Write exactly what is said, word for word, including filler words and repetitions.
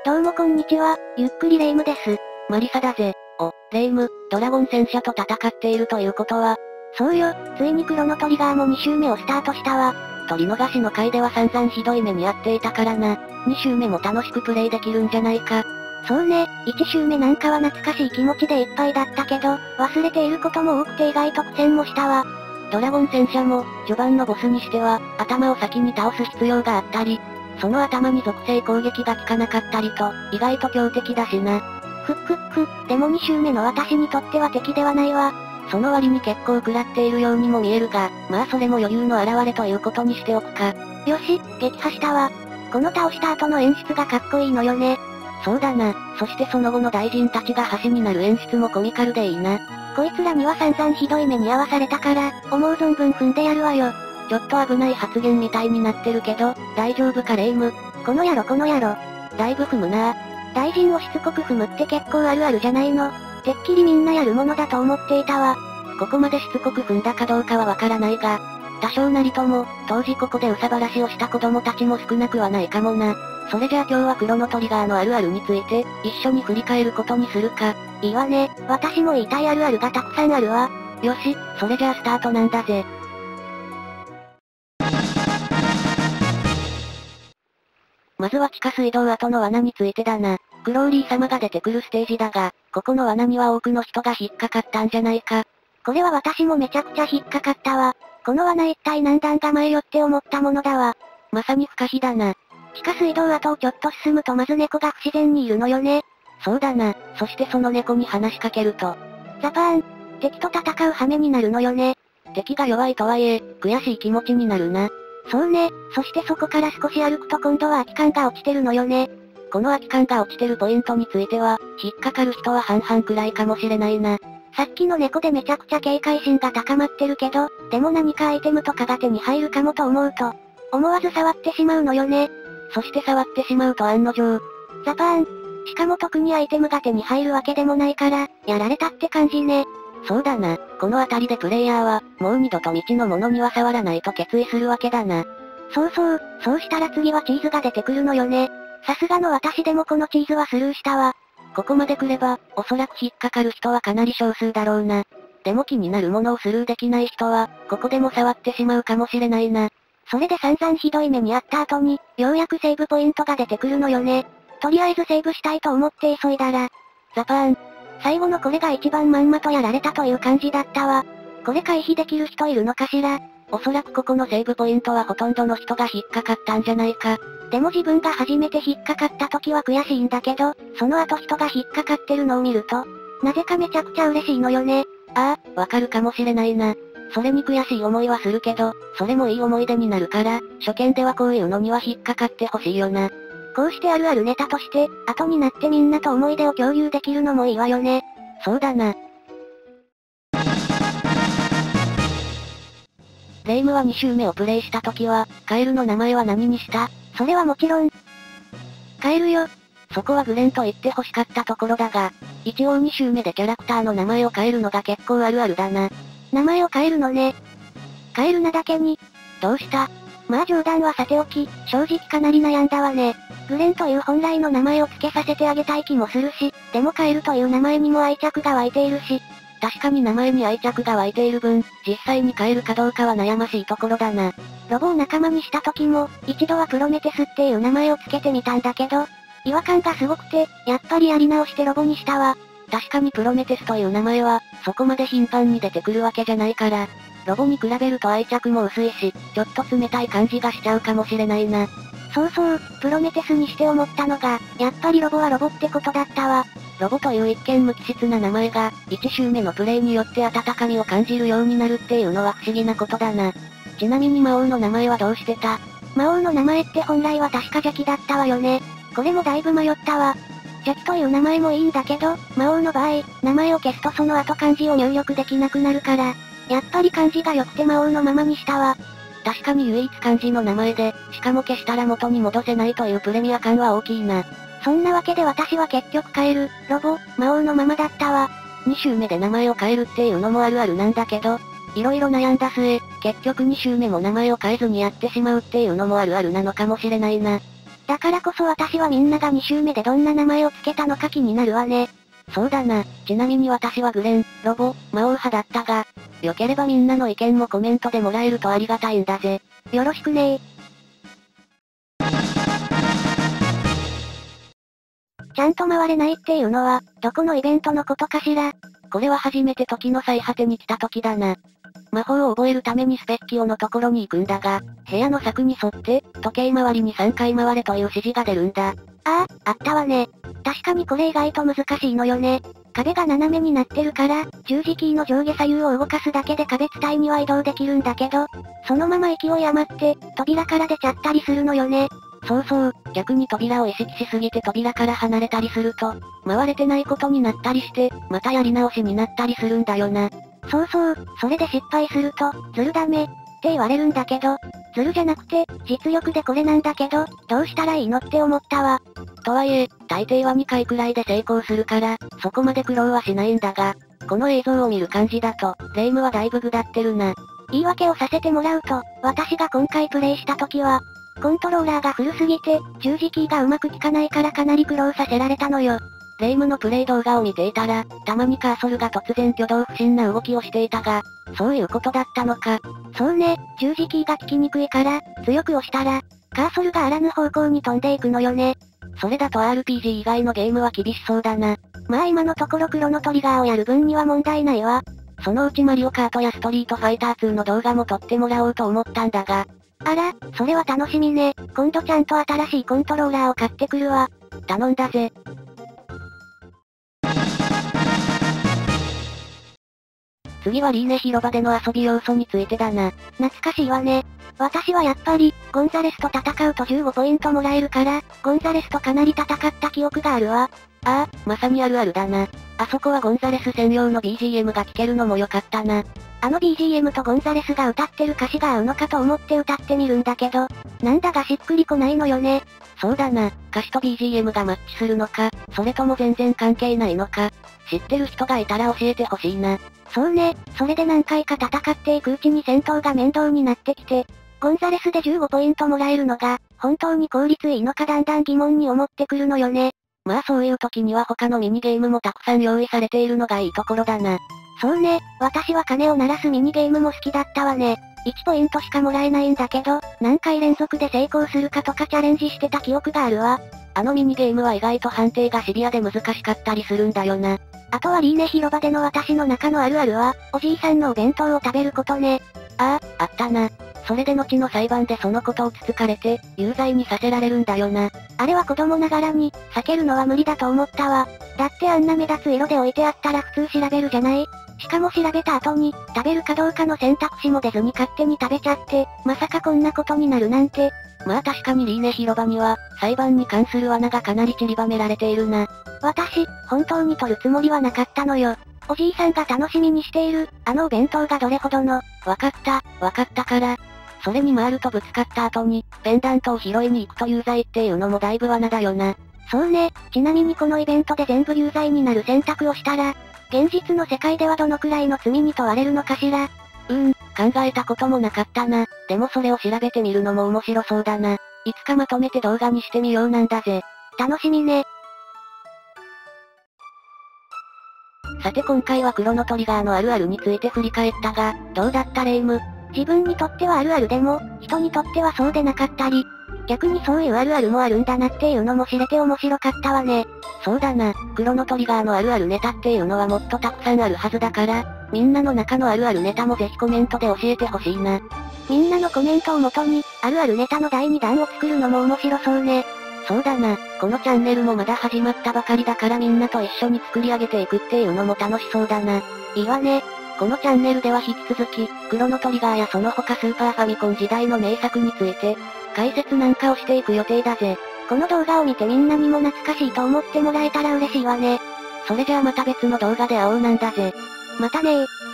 どうもこんにちは、ゆっくりレ夢ムです。 マリサだぜ。お、レ夢ム、ドラゴン戦車と戦っているということは、 そうよ、ついにクロノトリガーもに周目をスタートしたわ。 取り逃しの回では散々ひどい目に遭っていたからな。に周目も楽しくプレイできるんじゃないか。 そうね、いち周目なんかは懐かしい気持ちでいっぱいだったけど、忘れていることも多くて意外と苦戦もしたわ。 ドラゴン戦車も、序盤のボスにしては、頭を先に倒す必要があったり、その頭に属性攻撃が効かなかったりと、意外と強敵だしな。 ふっくっく、でもに周目の私にとっては敵ではないわ。 その割に結構食らっているようにも見えるが、まあそれも余裕の表れということにしておくか。 よし、撃破したわ。この倒した後の演出がかっこいいのよね。 そうだな、そしてその後の大臣たちが橋になる演出もコミカルでいいな。 こいつらには散々ひどい目に遭わされたから、思う存分踏んでやるわよ。 ちょっと危ない発言みたいになってるけど、大丈夫かレ夢ム。 この野郎この野郎。 だいぶ踏むな。 大臣をしつこく踏むって結構あるあるじゃないの。てっきりみんなやるものだと思っていたわ。 ここまでしつこく踏んだかどうかはわからないが、多少なりとも、当時ここで憂さ晴らしをした子供たちも少なくはないかもな。それじゃあ今日はクロノトリガーのあるあるについて、一緒に振り返ることにするか。 いいわね、私も言いたいあるあるがたくさんあるわ。 よし、それじゃあスタートなんだぜ。まずは地下水道跡の罠についてだな。クローリー様が出てくるステージだが、ここの罠には多くの人が引っかかったんじゃないか。 これは私もめちゃくちゃ引っかかったわ。この罠一体何段構えよって思ったものだわ。 まさに不可避だな。 地下水道跡をちょっと進むとまず猫が不自然にいるのよね。 そうだな、そしてその猫に話しかけると、 ザパーン、敵と戦う羽目になるのよね。 敵が弱いとはいえ、悔しい気持ちになるな。 そうね、そしてそこから少し歩くと今度は空き缶が落ちてるのよね。 この空き缶が落ちてるポイントについては、引っかかる人は半々くらいかもしれないな。 さっきの猫でめちゃくちゃ警戒心が高まってるけど、でも何かアイテムとかが手に入るかもと思うと、思わず触ってしまうのよね。 そして触ってしまうと案の定。 ザパーン。しかも特にアイテムが手に入るわけでもないから、やられたって感じね。 そうだな、この辺りでプレイヤーは、もう二度と未知のものには触らないと決意するわけだな。 そうそう、そうしたら次はチーズが出てくるのよね。さすがの私でもこのチーズはスルーしたわ。 ここまで来れば、おそらく引っかかる人はかなり少数だろうな。でも気になるものをスルーできない人は、ここでも触ってしまうかもしれないな。 それで散々ひどい目にあった後に、ようやくセーブポイントが出てくるのよね。とりあえずセーブしたいと思って急いだら、ザパーン。最後のこれが一番まんまとやられたという感じだったわ。これ回避できる人いるのかしら？ おそらくここのセーブポイントはほとんどの人が引っかかったんじゃないか。 でも自分が初めて引っかかった時は悔しいんだけど、その後人が引っかかってるのを見ると、なぜかめちゃくちゃ嬉しいのよね。 ああ、わかるかもしれないな。それに悔しい思いはするけど、それもいい思い出になるから、初見ではこういうのには引っかかってほしいよな。 こうしてあるあるネタとして、後になってみんなと思い出を共有できるのもいいわよね。 そうだな。レ夢ムはに周目をプレイした時は、カエルの名前は何にした？ それはもちろん、カエルよ。 そこはグレンと言って欲しかったところだが、一応に周目でキャラクターの名前を変えるのが結構あるあるだな。 名前を変えるのね。変えるなだけに。 どうした？ まあ冗談はさておき、正直かなり悩んだわね。グレンという本来の名前を付けさせてあげたい気もするし、でもカエルという名前にも愛着が湧いているし。 確かに名前に愛着が湧いている分、実際に変えるかどうかは悩ましいところだな。 ロボを仲間にした時も、一度はプロメテスっていう名前を付けてみたんだけど、違和感がすごくて、やっぱりやり直してロボにしたわ。 確かにプロメテスという名前は、そこまで頻繁に出てくるわけじゃないから、ロボに比べると愛着も薄いし、ちょっと冷たい感じがしちゃうかもしれないな。 そうそう、プロメテスにして思ったのが、やっぱりロボはロボってことだったわ。 ロボという一見無機質な名前が、いち周目のプレイによって温かみを感じるようになるっていうのは不思議なことだな。ちなみに魔王の名前はどうしてた？ 魔王の名前って本来は確か邪気だったわよね。これもだいぶ迷ったわ。邪気という名前もいいんだけど、魔王の場合、名前を消すとその後漢字を入力できなくなるから、やっぱり漢字が良くて魔王のままにしたわ。 確かに唯一漢字の名前で、しかも消したら元に戻せないというプレミア感は大きいな。 そんなわけで私は結局変える、ロボ、魔王のままだったわ。 に周目で名前を変えるっていうのもあるあるなんだけど、色々悩んだ末、結局に周目も名前を変えずにやってしまうっていうのもあるあるなのかもしれないな。 だからこそ私はみんながに周目でどんな名前を付けたのか気になるわね。 そうだな。ちなみに私はグレン、ロボ、魔王派だったが、よければみんなの意見もコメントでもらえるとありがたいんだぜ。 よろしくねー。ちゃんと回れないっていうのは、どこのイベントのことかしら。 これは初めて時の最果てに来た時だな。魔法を覚えるためにスペッキオのところに行くんだが、部屋の柵に沿って、時計回りにさんかい回れという指示が出るんだ。 ああ、あったわね。確かにこれ意外と難しいのよね。壁が斜めになってるから、十字キーの上下左右を動かすだけで壁伝いには移動できるんだけど、そのまま勢い余って、扉から出ちゃったりするのよね。 そうそう、逆に扉を意識しすぎて扉から離れたりすると、回れてないことになったりして、またやり直しになったりするんだよな。 そうそう、それで失敗すると、ズルダメ、って言われるんだけど、ズルじゃなくて、実力でこれなんだけど、どうしたらいいのって思ったわ。 とはいえ、大抵はにかいくらいで成功するから、そこまで苦労はしないんだが、この映像を見る感じだと、レイムはだいぶぐだってるな。 言い訳をさせてもらうと、私が今回プレイした時は、コントローラーが古すぎて、十字キーがうまく効かないからかなり苦労させられたのよ。 レイムのプレイ動画を見ていたら、たまにカーソルが突然挙動不審な動きをしていたが、そういうことだったのか。 そうね、十字キーが効きにくいから、強く押したら、カーソルがあらぬ方向に飛んでいくのよね。 それだと アールピージー 以外のゲームは厳しそうだな。 まあ今のところクロノトリガーをやる分には問題ないわ。 そのうちマリオカートやストリートファイターツーの動画も撮ってもらおうと思ったんだが。 あら、それは楽しみね。今度ちゃんと新しいコントローラーを買ってくるわ。 頼んだぜ。次はリーネ広場での遊び要素についてだな。 懐かしいわね。私はやっぱり、ゴンザレスと戦うとじゅうごポイントもらえるから、ゴンザレスとかなり戦った記憶があるわ。 ああ、まさにあるあるだな。あそこはゴンザレス専用の ビージーエム が聴けるのも良かったな。 あの ビージーエム とゴンザレスが歌ってる歌詞が合うのかと思って歌ってみるんだけど、なんだかしっくりこないのよね。 そうだな、歌詞と ビージーエム がマッチするのか、それとも全然関係ないのか、知ってる人がいたら教えてほしいな。 そうね、それで何回か戦っていくうちに戦闘が面倒になってきて、ゴンザレスでじゅうごポイントもらえるのが、本当に効率いいのかだんだん疑問に思ってくるのよね。 まあそういう時には他のミニゲームもたくさん用意されているのがいいところだな。 そうね、私は鐘を鳴らすミニゲームも好きだったわね。いちポイントしかもらえないんだけど、何回連続で成功するかとかチャレンジしてた記憶があるわ。 あのミニゲームは意外と判定がシビアで難しかったりするんだよな。 あとはリーネ広場での私の中のあるあるは、おじいさんのお弁当を食べることね。 ああ、あったな。それで後の裁判でそのことをつつかれて、有罪にさせられるんだよな。 あれは子供ながらに、避けるのは無理だと思ったわ。だってあんな目立つ色で置いてあったら普通調べるじゃない？しかも調べた後に、食べるかどうかの選択肢も出ずに勝手に食べちゃって、まさかこんなことになるなんて。 まあ確かにリーネ広場には、裁判に関する罠がかなり散りばめられているな。 私、本当に取るつもりはなかったのよ。おじいさんが楽しみにしている、あのお弁当がどれほどの。 わかった、わかったから。それに回るとぶつかった後に、ペンダントを拾いに行くと有罪っていうのもだいぶ罠だよな。 そうね、ちなみにこのイベントで全部有罪になる選択をしたら、現実の世界ではどのくらいの罪に問われるのかしら。 うーん、考えたこともなかったな。でもそれを調べてみるのも面白そうだな。いつかまとめて動画にしてみようなんだぜ。 楽しみね。 さて今回はクロノトリガーのあるあるについて振り返ったが、どうだったレイム？ 自分にとってはあるあるでも、人にとってはそうでなかったり、逆にそういうあるあるもあるんだなっていうのも知れて面白かったわね。 そうだな、クロノトリガーのあるあるネタっていうのはもっとたくさんあるはずだから、みんなの中のあるあるネタもぜひコメントで教えてほしいな。 みんなのコメントをもとに、あるあるネタのだいにだんを作るのも面白そうね。 そうだな、このチャンネルもまだ始まったばかりだからみんなと一緒に作り上げていくっていうのも楽しそうだな。 いいわね。 このチャンネルでは引き続き、クロノトリガーやその他スーパーファミコン時代の名作について、解説なんかをしていく予定だぜ。 この動画を見てみんなにも懐かしいと思ってもらえたら嬉しいわね。 それじゃあまた別の動画で会おうなんだぜ。 またねー。